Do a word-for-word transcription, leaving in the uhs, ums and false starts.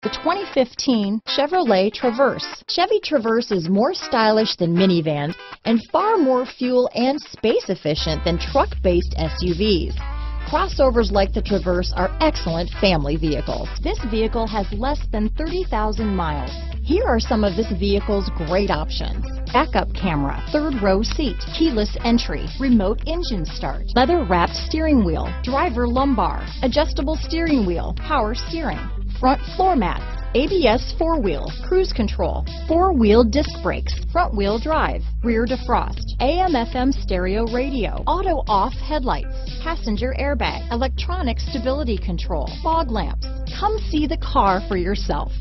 The twenty fifteen Chevrolet Traverse. Chevy Traverse is more stylish than minivans and far more fuel and space efficient than truck-based S U Vs. Crossovers like the Traverse are excellent family vehicles. This vehicle has less than thirty thousand miles. Here are some of this vehicle's great options: backup camera, third row seat, keyless entry, remote engine start, leather wrapped steering wheel, driver lumbar, adjustable steering wheel, power steering, front floor mats, A B S four-wheel, cruise control, four-wheel disc brakes, front-wheel drive, rear defrost, A M F M stereo radio, auto-off headlights, passenger airbag, electronic stability control, fog lamps. Come see the car for yourself.